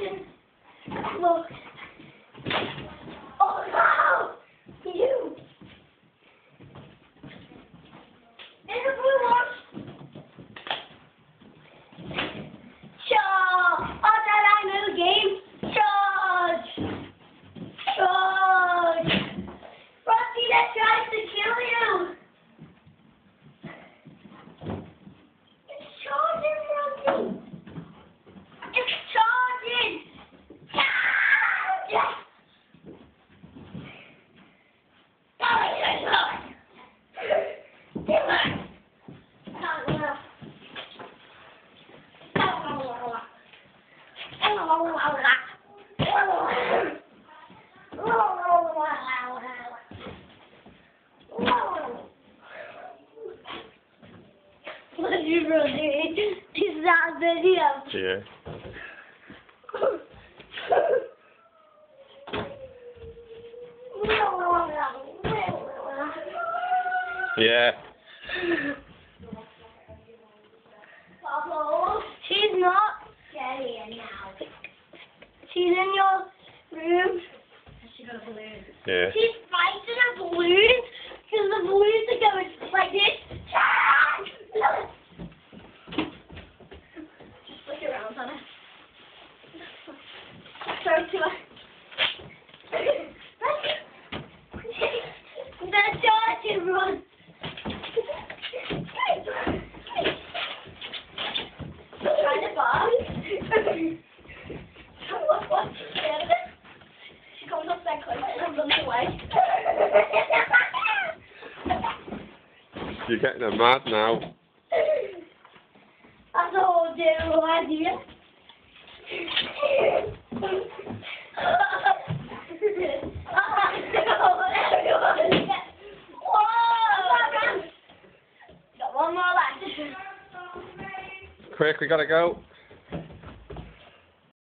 Look. Oh no! You! In the blue one! Charge! Oh, that I know the game! Charge! Charge! Rusty, that tries to kill you! It's charging, Rusty! It's charging! Charge! What are you doing? Is that a video? Yeah. Yeah. Oh, she's not getting now. She's in your room. She got a balloon. Yeah. She's fighting a balloon because the balloons are going like this. Just flick around on her. Throw it to her. They're charging, run. Trying to bark. What? She comes up that close and runs away. You're getting her mad now. That's a whole general idea. Whoa! Got one more left. Quick, we gotta go.